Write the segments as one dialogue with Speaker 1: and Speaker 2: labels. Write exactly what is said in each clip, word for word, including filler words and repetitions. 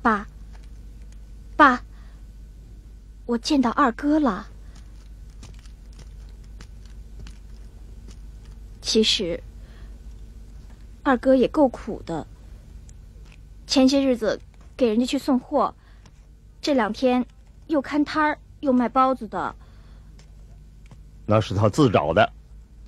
Speaker 1: 爸，爸，我见到二哥了。其实，二哥也够苦的。前些日子给人家去送货，这两天又看摊儿又卖包子的。
Speaker 2: 那是他自找的。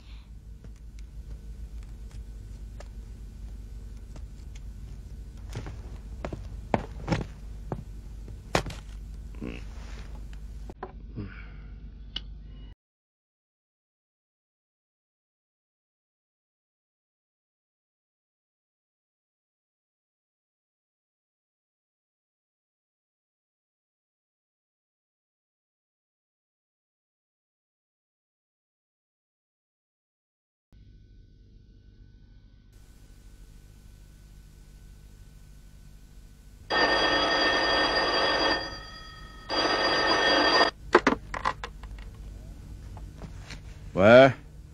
Speaker 3: 喂，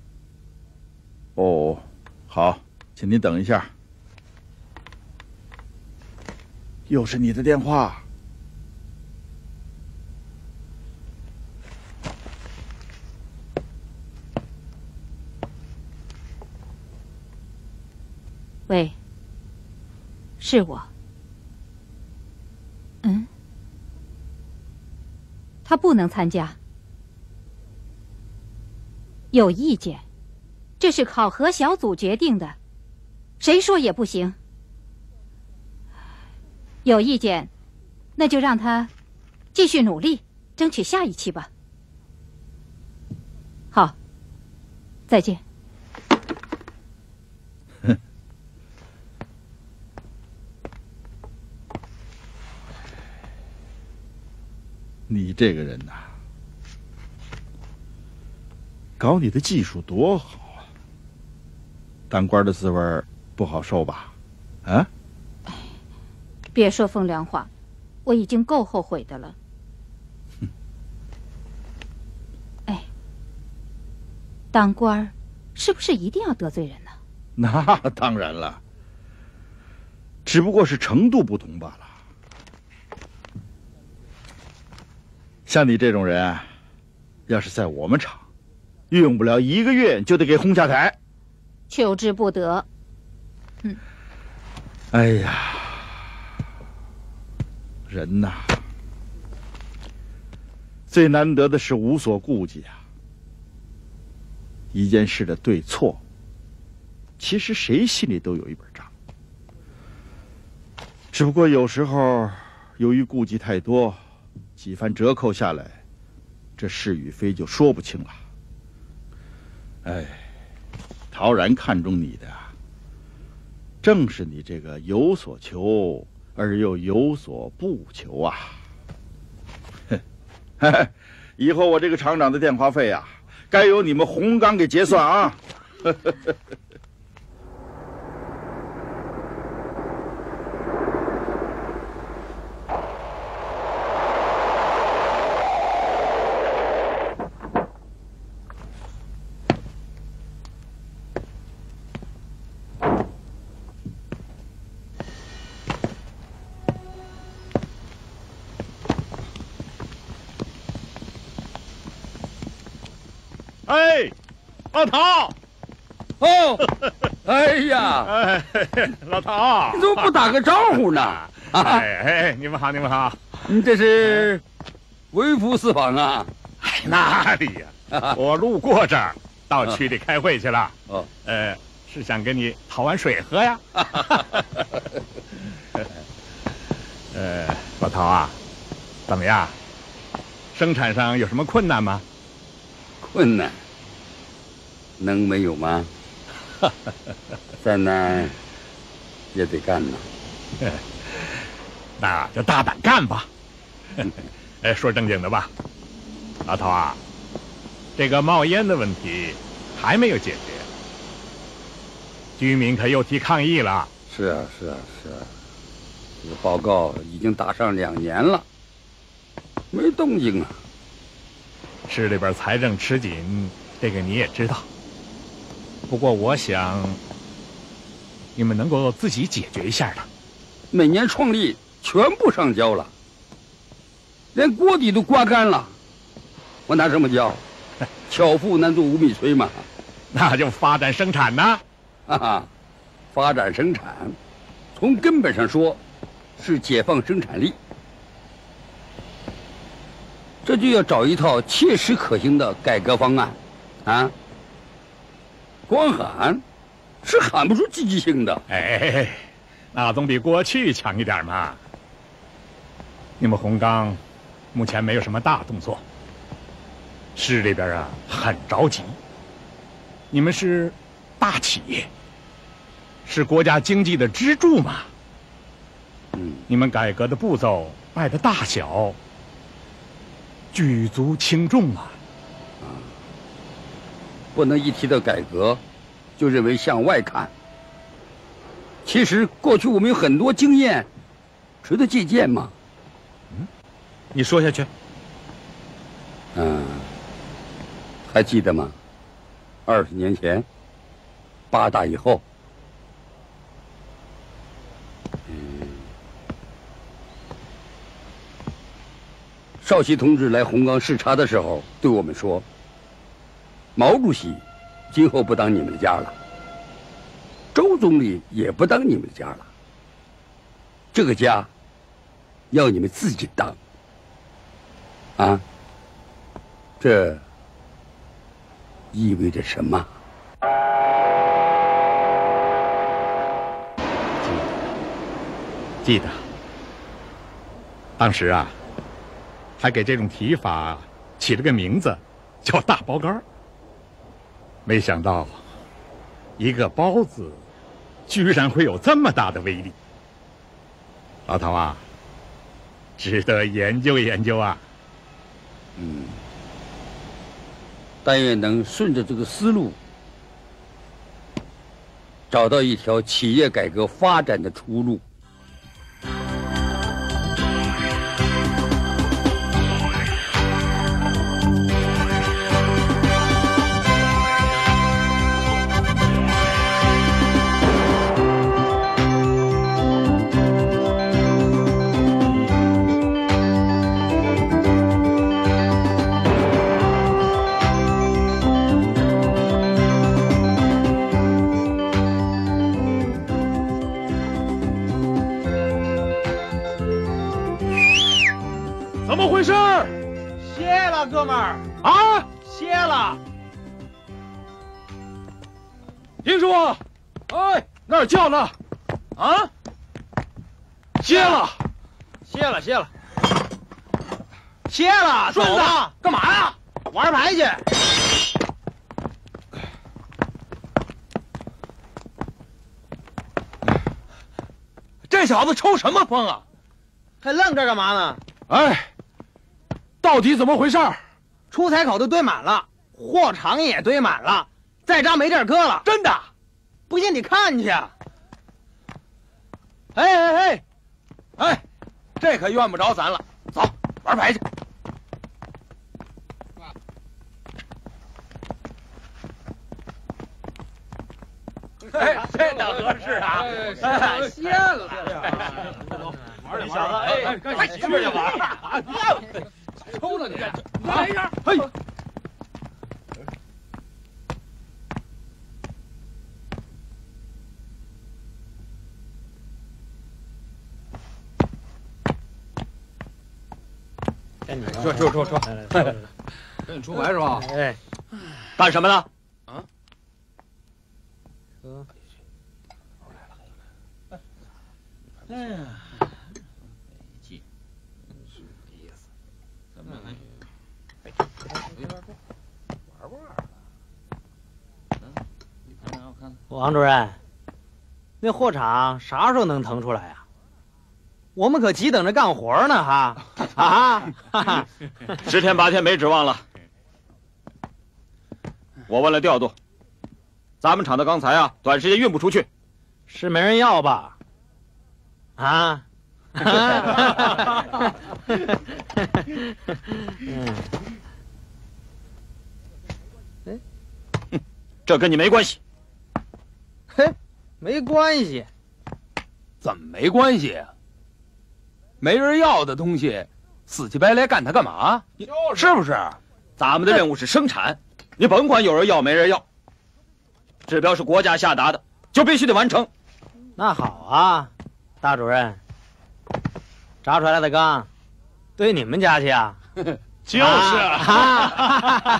Speaker 3: 哦，好，请您等一下。又是你的电话。
Speaker 4: 喂，是我。嗯，他不能参加。有意见，这是考核小组决定的，谁说也不行。有意见，那就让他继续努力，争取下一期吧。好，再见。
Speaker 3: 你这个人呐，搞你的技术多好啊！当官的滋味不好受吧？啊？
Speaker 4: 别说风凉话，我已经够后悔的了。哎，当官是不是一定要得罪人呢？
Speaker 3: 那当然了，只不过是程度不同罢了。像你这种人，要是在我们厂，用不了一个月就得给轰下台。
Speaker 4: 求之不得。嗯。
Speaker 3: 哎呀，人呐，最难得的是无所顾忌啊。一件事的对错，其实谁心里都有一本账，只不过有时候由于顾忌太多，几番折扣下来，这是与非就说不清了。哎，陶然看中你的，正是你这个有所求而又有所不求啊！哼，以后我这个厂长的电话费啊，该由你们红钢给结算啊！
Speaker 2: 哎，老陶！
Speaker 5: 哦，哎呀，
Speaker 2: 哎，老陶，
Speaker 5: 你怎么不打个招呼呢？
Speaker 2: 哎哎，你们好，你们好。
Speaker 5: 你这是微服私访啊？
Speaker 2: 哎，哪里呀？我路过这儿，到区里开会去了。
Speaker 5: 哦，
Speaker 2: 呃，是想跟你讨碗水喝呀。呃，老陶啊，怎么样？生产上有什么困难吗？
Speaker 5: 困难能没有吗？再难也得干呐。
Speaker 2: 那就大胆干吧。哎，说正经的吧，老陶啊，这个冒烟的问题还没有解决，居民可又提抗议了。
Speaker 5: 是啊，是啊，是啊，这个报告已经打上两年了，没动静啊。
Speaker 2: 市里边财政吃紧，这个你也知道。不过我想，你们能够自己解决一下的。
Speaker 5: 每年创立全部上胶了，连锅底都刮干了，我拿什么胶？巧妇难做无米炊嘛。
Speaker 2: 那就发展生产呐！
Speaker 5: 哈哈，发展生产，从根本上说，是解放生产力。这就要找一套切实可行的改革方案，啊！光喊，是喊不出积极性的。
Speaker 2: 哎，那总比过去强一点嘛。你们红钢目前没有什么大动作，市里边啊很着急。你们是大企业，是国家经济的支柱嘛。
Speaker 5: 嗯，
Speaker 2: 你们改革的步骤迈的大小，举足轻重啊。
Speaker 5: 不能一提到改革，就认为向外看。其实过去我们有很多经验，值得借鉴嘛。
Speaker 3: 嗯，你说下去。
Speaker 5: 嗯，还记得吗？二十年前，八大以后，嗯，少奇同志来红冈视察的时候，对我们说：“毛主席今后不当你们的家了，周总理也不当你们的家了，这个家要你们自己当。”啊，这意味着什么？
Speaker 2: 记得，当时啊，还给这种提法起了个名字，叫大包干儿。没想到，一个包子，居然会有这么大的威力。老头啊，值得研究研究啊。
Speaker 5: 嗯，但愿能顺着这个思路，找到一条企业改革发展的出路。
Speaker 2: 怎么回事？
Speaker 6: 歇了，哥们儿
Speaker 2: 啊，
Speaker 6: 歇了。
Speaker 2: 听说，哎，那儿叫呢，
Speaker 6: 啊，
Speaker 2: 歇了，
Speaker 6: 歇了，歇了，歇了。
Speaker 2: 顺子，
Speaker 6: 干嘛呀？玩牌去。
Speaker 2: 这小子抽什么风啊？
Speaker 6: 还愣这干嘛呢？
Speaker 2: 哎，到底怎么回事？
Speaker 6: 出彩口都堆满了，货场也堆满了，再扎没地儿搁了。
Speaker 2: 真的？
Speaker 6: 不信你看去。哎哎哎，
Speaker 2: 哎，这可怨不着咱了。走，玩牌去。哎，这倒合适啊！
Speaker 6: 哎，歇了。
Speaker 2: 玩点小子，哎，跟媳妇儿去玩。抽了你！来一下，嘿。
Speaker 6: 说说说说，
Speaker 7: 跟你出牌是吧？
Speaker 6: 哎，
Speaker 7: 干什么呢？
Speaker 6: 啊？哎呀，没劲，是这意思。怎么还？玩玩了。嗯，你看看，我看看。王主任，那货场啥时候能腾出来呀？我们可急等着干活呢，哈啊！哈哈，
Speaker 7: 十天八天没指望了。我问了调度，咱们厂的钢材啊，短时间运不出去，
Speaker 6: 是没人要吧？啊？嗯，
Speaker 7: 哎，这跟你没关系。
Speaker 6: 嘿，没关系。
Speaker 2: 怎么没关系啊？
Speaker 5: 没人要的东西，死乞白赖干它干嘛？是不是？
Speaker 7: 咱们的任务是生产，你甭管有人要没人要，指标是国家下达的，就必须得完成。
Speaker 6: 那好啊，大主任，炸出来的钢，对你们家去啊？
Speaker 2: 就是啊。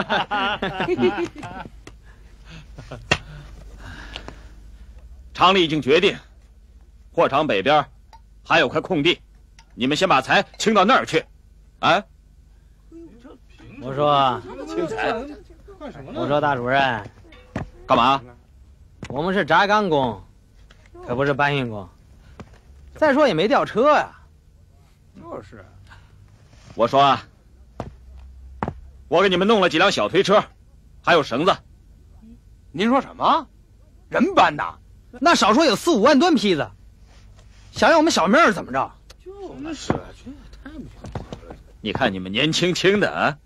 Speaker 7: 厂里已经决定，货场北边还有块空地，你们先把财清到那儿去。哎，
Speaker 6: 我说，
Speaker 7: 清财，
Speaker 6: 我说大主任，
Speaker 7: 干嘛？
Speaker 6: 我们是轧钢工，可不是搬运工。再说也没吊车呀。就是。
Speaker 7: 我说啊，我给你们弄了几辆小推车，还有绳子。
Speaker 5: 您说什么？人搬的？
Speaker 6: 那少说有四五万吨坯子，想要我们小命怎么着？
Speaker 5: 就是，这太不行了。
Speaker 7: 你看你们年轻轻的啊！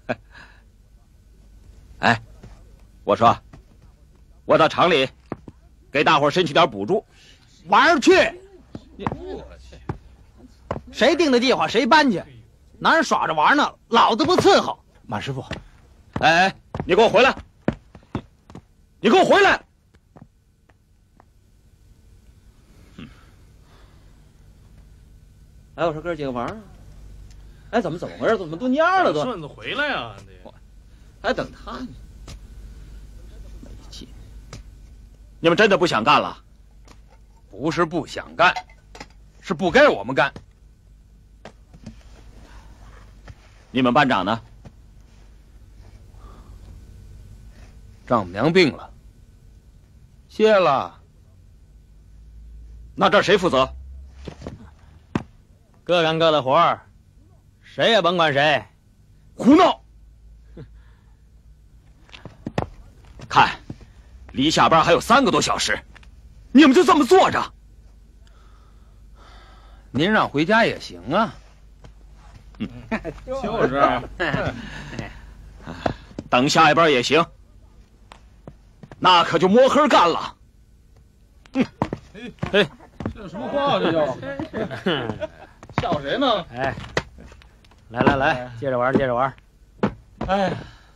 Speaker 7: 哎，我说，我到厂里给大伙申请点补助。
Speaker 6: 玩儿去！谁定的计划谁搬去，拿人耍着玩呢，老子不伺候。
Speaker 5: 马师傅，
Speaker 7: 哎哎，你给我回来！你给我回来！
Speaker 8: 哎，我说哥几个玩啊！哎，怎么怎么回事？怎么都蔫了都？
Speaker 2: 顺子回来呀！
Speaker 8: 还等他呢。
Speaker 7: 没劲！你们真的不想干了？
Speaker 5: 不是不想干，是不该我们干。
Speaker 7: 你们班长呢？
Speaker 5: 丈母娘病了，歇了。
Speaker 7: 那这谁负责？
Speaker 6: 各干各的活儿，谁也甭管谁。
Speaker 7: 胡闹！看，离下班还有三个多小时，你们就这么坐着？
Speaker 5: 您让回家也行啊。
Speaker 7: 嗯，就是。等下一班也行，那可就摸黑干了。嗯，
Speaker 8: 哎，这什么话这叫？笑谁呢？
Speaker 6: 哎，来来来，接着玩，接着玩。
Speaker 8: 哎，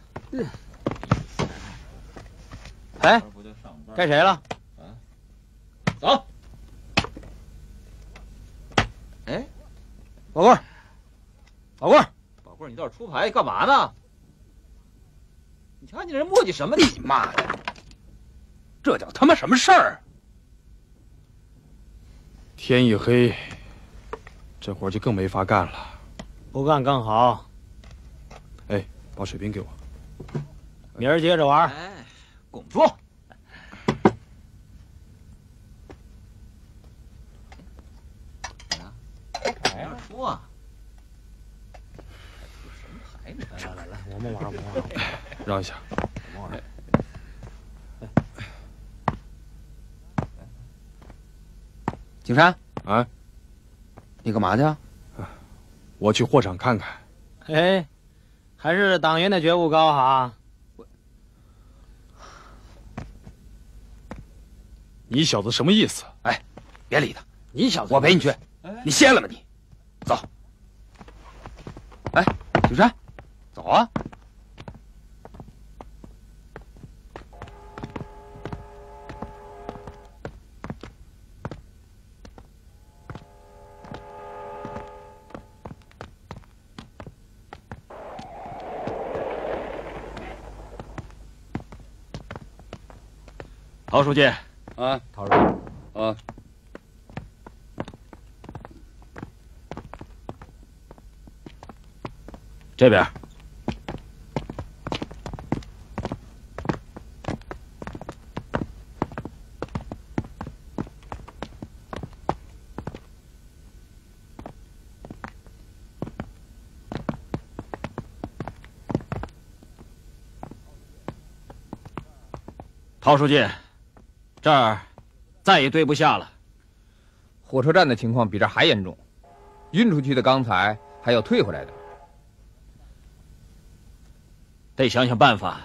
Speaker 6: 哎，该谁了？
Speaker 8: 走。哎，
Speaker 6: 宝贵儿，宝贵儿，
Speaker 8: 宝贵儿，你倒是出牌干嘛呢？你瞧你这人磨叽什么？
Speaker 5: 你妈的，这叫他妈什么事儿？
Speaker 9: 天一黑，这活就更没法干了。
Speaker 6: 不干更好。
Speaker 9: 哎，把水瓶给我。
Speaker 6: 明儿接着玩。
Speaker 8: 哎，拱住！哎呀，出啊！什么牌呢？
Speaker 6: 来来来，我们玩，我们玩。
Speaker 9: 让一下。
Speaker 6: 我们玩。
Speaker 5: 景山
Speaker 9: 啊，
Speaker 5: 你干嘛去啊？
Speaker 9: 我去货场看看。
Speaker 6: 哎，还是党员的觉悟高哈。
Speaker 9: 你小子什么意思？
Speaker 5: 哎，别理他。
Speaker 6: 你小子，
Speaker 5: 我陪你去。你歇了吗你？走。哎，景山，走啊！
Speaker 7: 陶书记，
Speaker 5: 啊，
Speaker 6: 陶书记，
Speaker 5: 啊，
Speaker 7: 这边。陶书记，这儿再也堆不下了。
Speaker 10: 火车站的情况比这还严重，运出去的钢材还要退回来的。
Speaker 7: 得想想办法。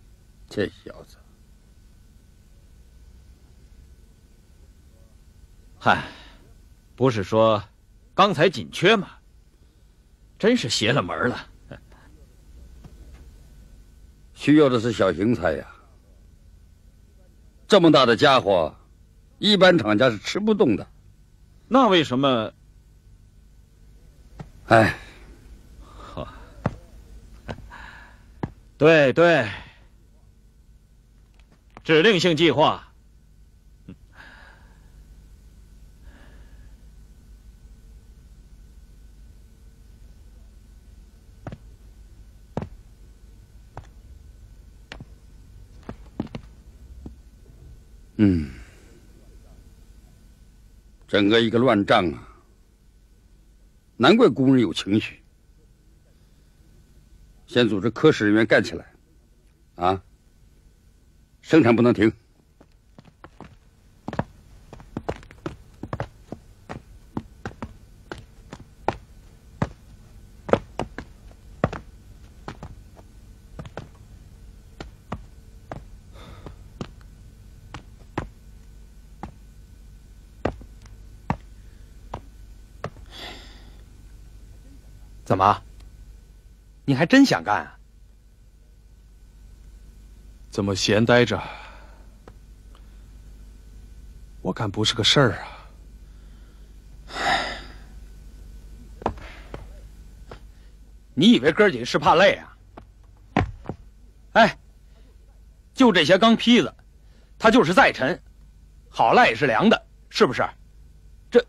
Speaker 5: 这小子，
Speaker 7: 嗨，不是说刚才紧缺吗？真是邪了门了。
Speaker 5: 需要的是小型菜呀，这么大的家伙，一般厂家是吃不动的。
Speaker 7: 那为什么？
Speaker 5: 哎，
Speaker 7: 对对，指令性计划。
Speaker 5: 嗯，整个一个乱账啊！难怪工人有情绪。先组织科室人员干起来，啊，生产不能停。
Speaker 9: 怎么？你还真想干啊？这么闲待着，我看不是个事儿啊。
Speaker 7: 你以为哥几个是怕累啊？哎，就这些钢坯子，它就是再沉，好赖也是凉的，是不是？这。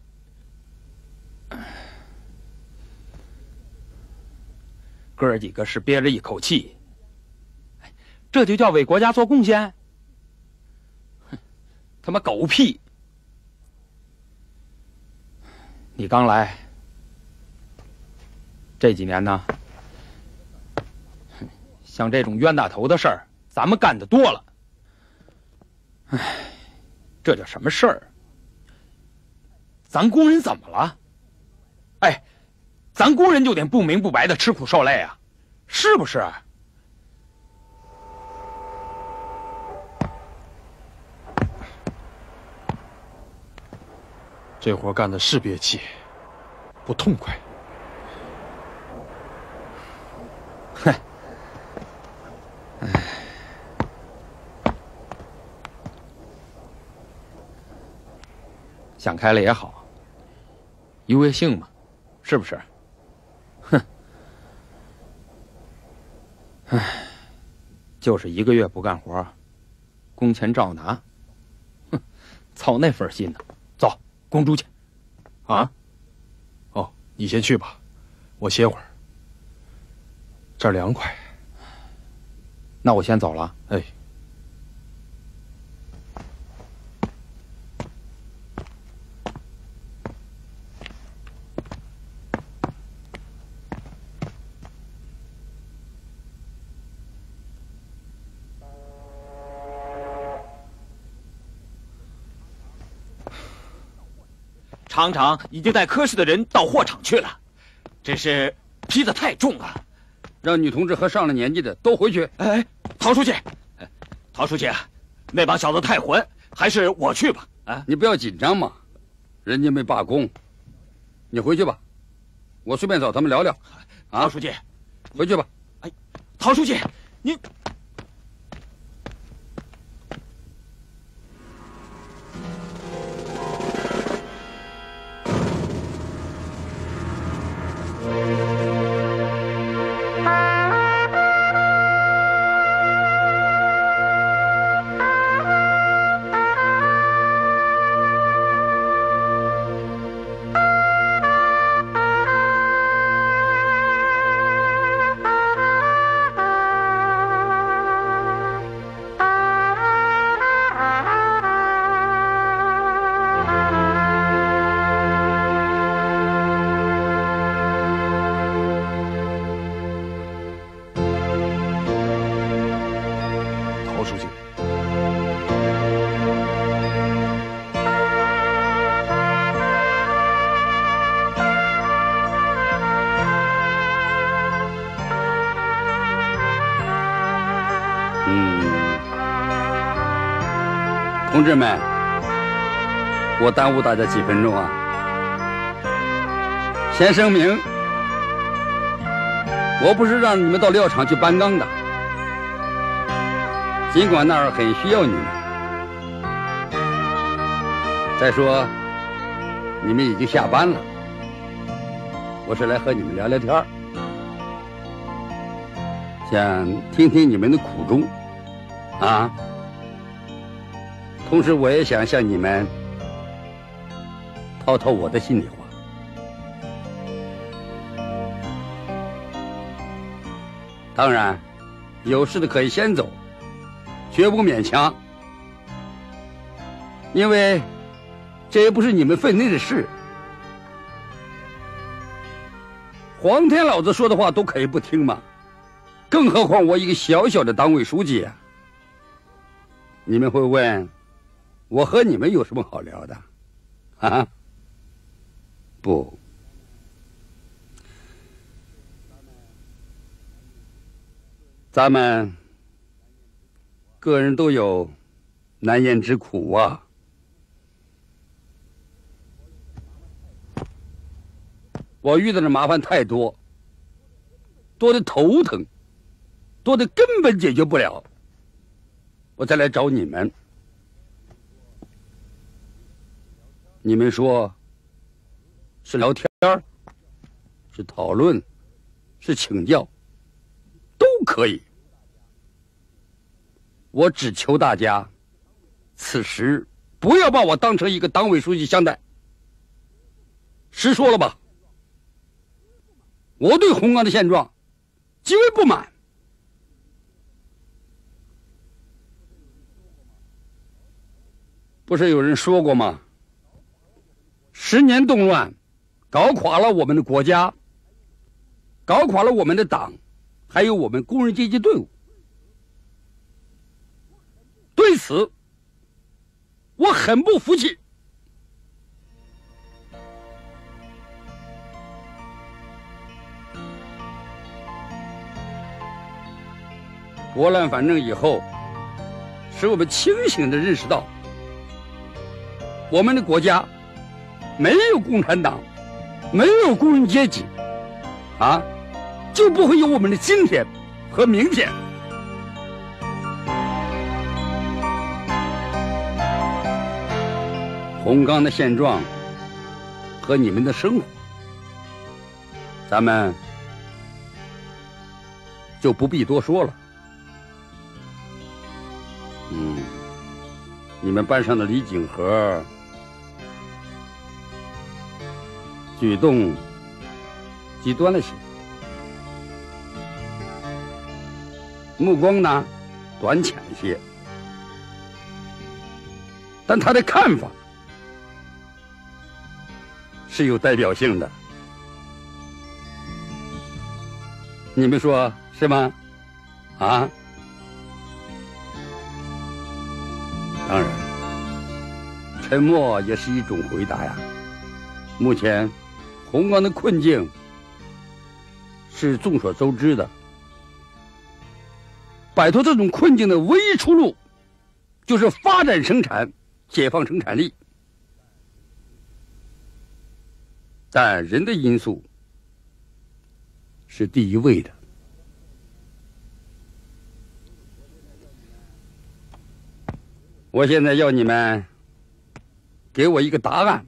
Speaker 7: 哥几个是憋着一口气，这就叫为国家做贡献？哼，他妈狗屁！你刚来这几年呢，像这种冤大头的事儿，咱们干的多了。唉，这叫什么事儿？咱工人怎么了？哎。咱工人就得不明不白的吃苦受累啊，是不是？
Speaker 9: 这活干的是憋气，不痛快。
Speaker 7: 哼，哎，想开了也好，优越性嘛，是不是？哼，唉，就是一个月不干活，工钱照拿。哼，操那份心呢！走，公猪去。啊？
Speaker 9: 哦，你先去吧，我歇会儿。这儿凉快。
Speaker 7: 那我先走了。
Speaker 9: 哎。
Speaker 7: 厂长已经带科室的人到货场去了，只是坯子太重了，
Speaker 5: 让女同志和上了年纪的都回去。
Speaker 7: 哎，陶书记，陶书记，那帮小子太混，还是我去吧。啊，
Speaker 5: 你不要紧张嘛，人家没罢工，你回去吧，我顺便找他们聊聊。啊，
Speaker 7: 陶书记，
Speaker 5: 回去吧。
Speaker 7: 哎，陶书记，您。
Speaker 5: 同志们， 我耽误大家几分钟啊？先声明，我不是让你们到料场去搬钢的，尽管那儿很需要你们。再说，你们已经下班了，我是来和你们聊聊天儿，想听听你们的苦衷，啊。同时，我也想向你们掏掏我的心里话。当然，有事的可以先走，绝不勉强，因为这也不是你们分内的事。黄天老子说的话都可以不听嘛，更何况我一个小小的党委书记啊！你们会问，我和你们有什么好聊的？啊？不，咱们个人都有难言之苦啊。我遇到的麻烦太多，多的头疼，多的根本解决不了，我再来找你们。你们说是聊天儿，是讨论，是请教，都可以。我只求大家，此时不要把我当成一个党委书记相待。实说了吧，我对红钢的现状极为不满。不是有人说过吗？十年动乱，搞垮了我们的国家，搞垮了我们的党，还有我们工人阶级队伍。对此，我很不服气。拨乱反正以后，使我们清醒地认识到，我们的国家没有共产党，没有工人阶级，啊，就不会有我们的今天和明天。红钢的现状和你们的生活，咱们就不必多说了。嗯，你们班上的李景和举动极端了些，目光呢短浅一些，但他的看法是有代表性的。你们说是吗？啊？当然，沉默也是一种回答呀。目前红钢的困境是众所周知的，摆脱这种困境的唯一出路就是发展生产，解放生产力。但人的因素是第一位的。我现在要你们给我一个答案。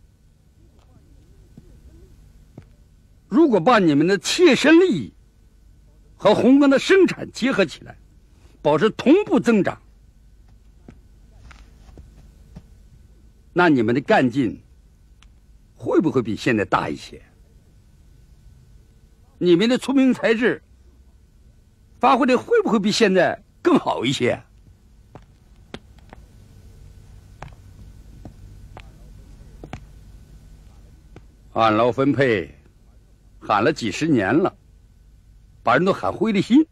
Speaker 5: 如果把你们的切身利益和红钢的生产结合起来，保持同步增长，那你们的干劲会不会比现在大一些？你们的聪明才智发挥的会不会比现在更好一些？按劳分配喊了几十年了，把人都喊灰了心。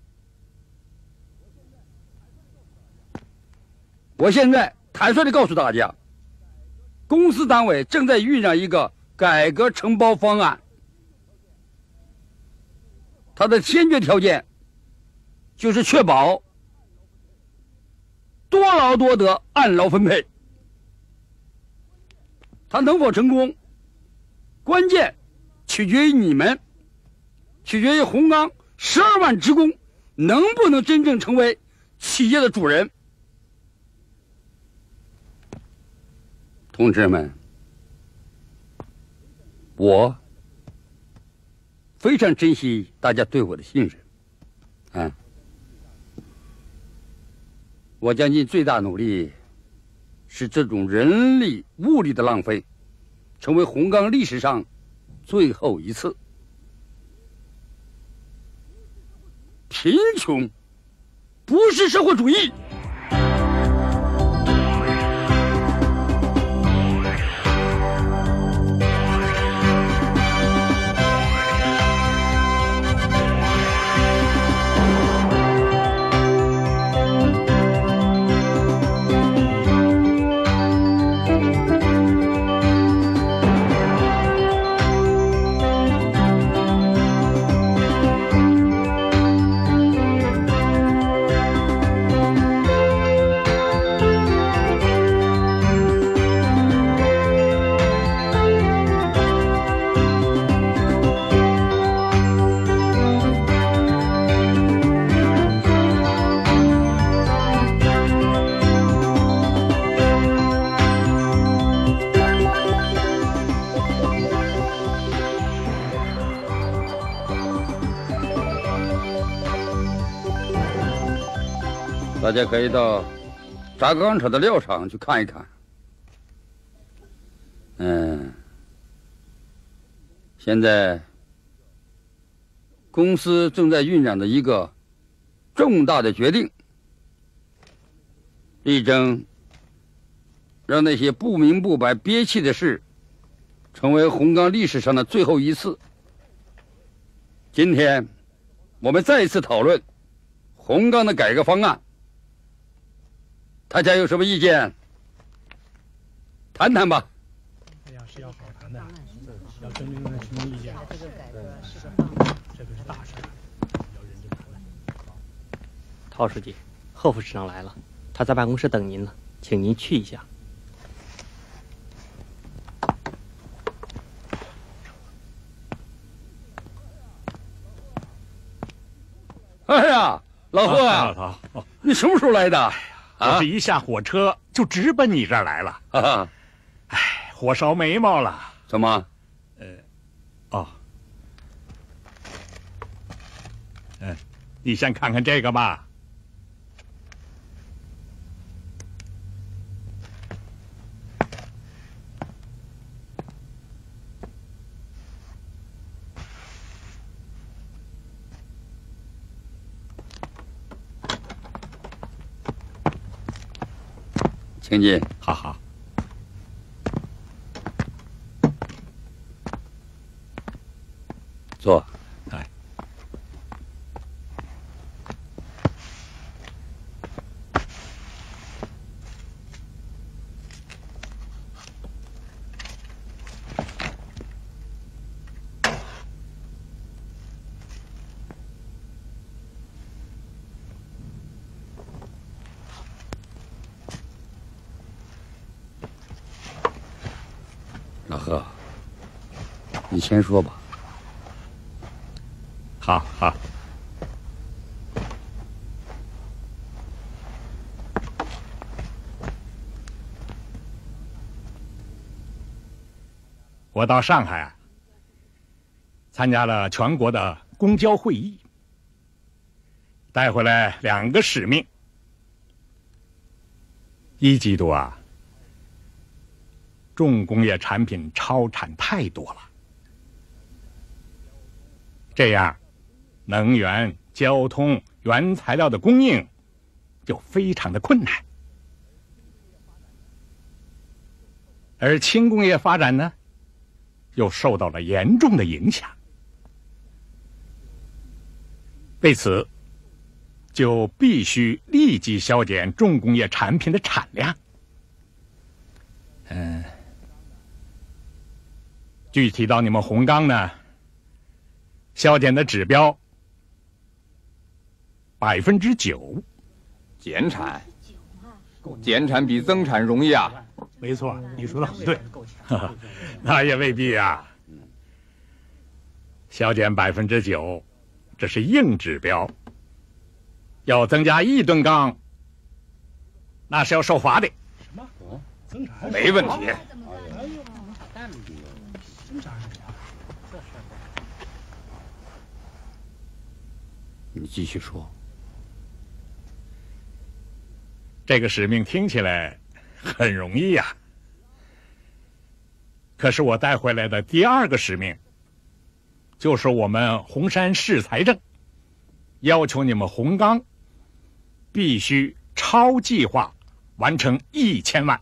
Speaker 5: 我现在坦率地告诉大家，公司单位正在酝酿一个改革承包方案，它的先决条件就是确保多劳多得，按劳分配。 它能否成功，关键取决于你们，取决于红钢十二万职工能不能真正成为企业的主人。同志们，我非常珍惜大家对我的信任，啊，我将尽最大努力，使这种人力物力的浪费，成为红钢历史上最后一次。贫穷不是社会主义。大家可以到轧钢厂的料厂去看一看。嗯，现在公司正在酝酿着一个重大的决定，力争让那些不明不白、憋气的事，成为红钢历史上的最后一次。今天，我们再一次讨论红钢的改革方案。大家有什么意见？谈谈吧。
Speaker 8: 哎呀，是要好谈的，要征求什么意见？这个改革是个这个是大事，要认真谈的。
Speaker 6: 陶书记，贺副市长来了，他在办公室等您呢，请您去一下。
Speaker 5: 哎呀，老贺啊，
Speaker 2: 老头，哦，
Speaker 5: 你什么时候来的？
Speaker 2: 我是一下火车就直奔你这儿来了。
Speaker 5: 啊，
Speaker 2: 哎，火烧眉毛了。
Speaker 5: 怎么？
Speaker 2: 呃，哦，嗯，你先看看这个吧。
Speaker 5: 请进。
Speaker 2: 好好。
Speaker 5: 坐。
Speaker 2: 哎。
Speaker 5: 老贺，你先说吧。
Speaker 2: 好好。我到上海啊，参加了全国的公交会议，带回来两个使命。一季度啊，重工业产品超产太多了，这样能源、交通、原材料的供应就非常的困难，而轻工业发展呢，又受到了严重的影响。为此，就必须立即削减重工业产品的产量。嗯，具体到你们红钢呢，削减的指标百分之九，
Speaker 10: 减产，减产比增产容易啊。
Speaker 8: 没错，你说的很对。
Speaker 2: 那也未必啊。削减百分之九，这是硬指标。要增加一吨钢，那是要受罚的。
Speaker 8: 什么？增产？
Speaker 7: 没问题。
Speaker 5: 你继续说。
Speaker 2: 这个使命听起来很容易呀，可是我带回来的第二个使命，就是我们红山市财政要求你们红钢必须超计划完成一千万。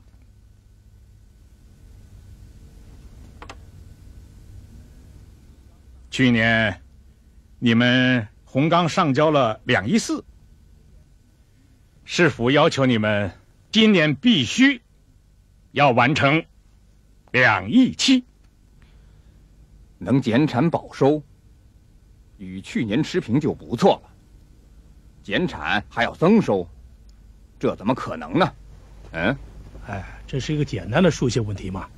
Speaker 2: 去年你们红钢上交了两亿四，市府要求你们今年必须要完成两亿七。
Speaker 10: 能减产保收，与去年持平就不错了。减产还要增收，这怎么可能呢？嗯，
Speaker 8: 哎，这是一个简单的数学问题嘛。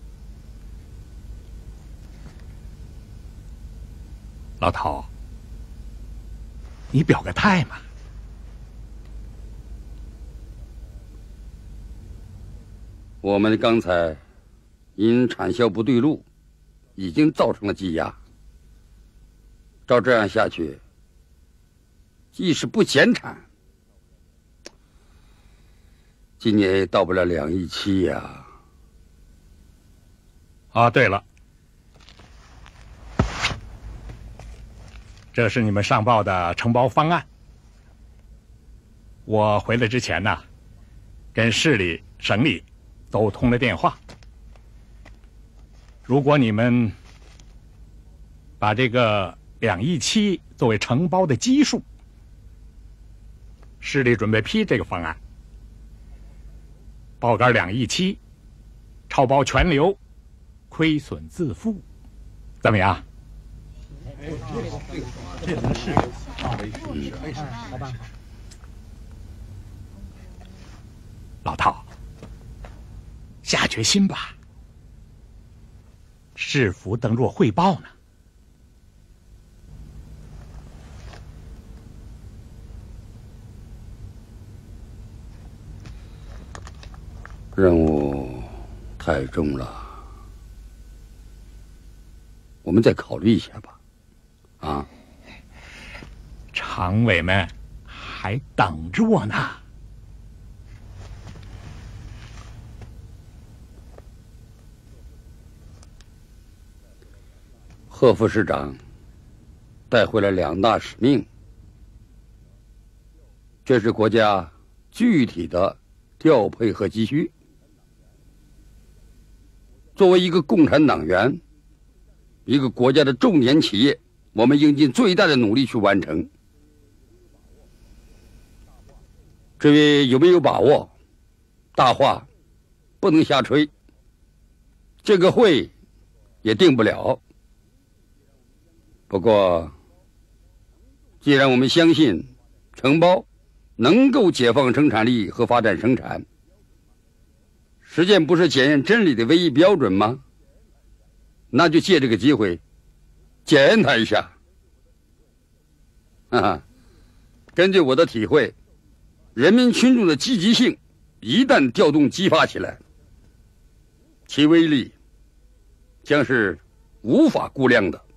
Speaker 2: 老头，你表个态嘛。
Speaker 5: 我们刚才因产销不对路，已经造成了积压。照这样下去，即使不减产，今年也到不了两亿七呀。
Speaker 2: 啊，对了，这是你们上报的承包方案。我回来之前呢，跟市里、省里都通了电话。如果你们把这个两亿七作为承包的基数，市里准备批这个方案，报杆两亿七，超包全流，亏损自负，怎么样？
Speaker 8: 这能是
Speaker 2: 好办法。老套，下决心吧。市府等着我汇报呢。
Speaker 5: 任务太重了，我们再考虑一下吧。啊，
Speaker 2: 常委们还等着我呢。
Speaker 5: 贺副市长带回来两大使命，这是国家具体的调配和急需。作为一个共产党员，一个国家的重点企业，我们应尽最大的努力去完成。至于有没有把握，大话不能瞎吹，这个会也定不了。不过，既然我们相信承包能够解放生产力和发展生产，实践不是检验真理的唯一标准吗？那就借这个机会检验它一下。哈哈，根据我的体会，人民群众的积极性一旦调动激发起来，其威力将是无法估量的。